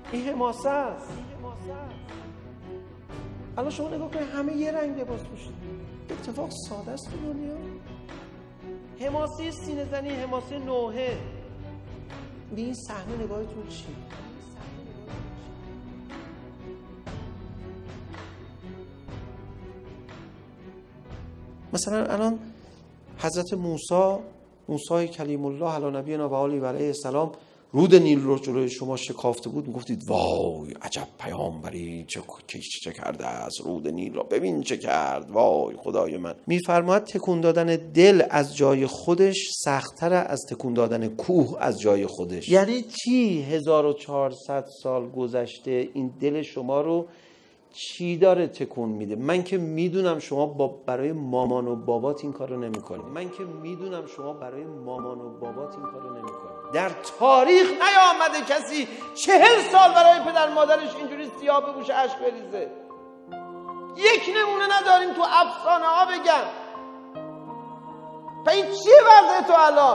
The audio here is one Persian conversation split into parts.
این حماسه است. الان شما نگاه کنید همه یه رنگ لباس پوشیدن. اتفاق ساده است تو دنیا. حماسه سینه زنی، حماسه نوحه. به این صحنه نگاهتون چی؟ مثلا الان حضرت موسی کلیم الله علی نبینا و آله و علیه السلام رود نیل رو جلوی شما شکافته بود، میگفتید وای عجب پیامبری چه کرده است، رود نیل را ببین چه کرد، وای خدای من. میفرماید تکون دادن دل از جای خودش سخت‌تر از تکون دادن کوه از جای خودش. یعنی چی 1400 سال گذشته این دل شما رو چی داره تکون میده؟ من که میدونم شما برای مامان و بابات این کارو نمیکنید. در تاریخ نیامده کسی 40 سال برای پدر مادرش اینجوری سیاه بپوشه اشک بریزه. یک نمونه نداریم تو افسانه ها بگم. این چیه وضع تو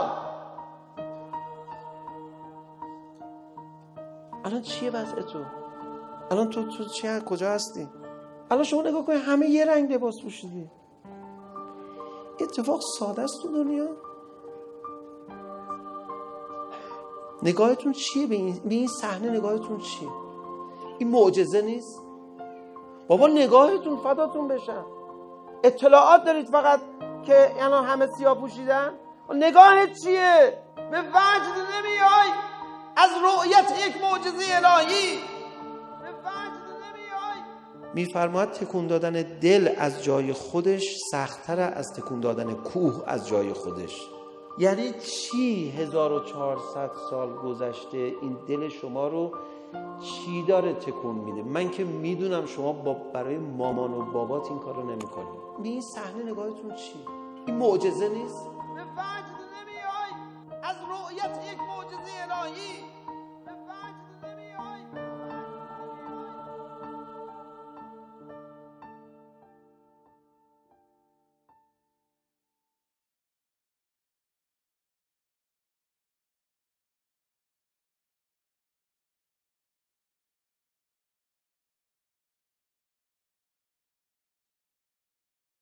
الان چیه وضع تو؟ الان تو چه کجا هستی؟ الان شما نگاه کنید همه یه رنگ لباس پوشیدی. اتفاق ساده است تو دنیا. نگاهتون چیه به این صحنه؟ نگاهتون چیه؟ این معجزه نیست؟ بابا نگاهتون فداتون بشن. اطلاعات دارید فقط که الان همه سیاه پوشیدن؟ نگاهت چیه؟ به وجد نمیای از رؤیت یک معجزه الهی؟ میفرماید تکون دادن دل از جای خودش سخت‌تر از تکون دادن کوه از جای خودش. یعنی چی 1400 سال گذشته این دل شما رو چی داره تکون میده؟ من که میدونم شما برای مامان و بابات این کارو نمیکنید. به این صحنه نگاهتون چی؟ این معجزه نیست؟ به وجد نمیای از رؤیت یک معجزه الهی؟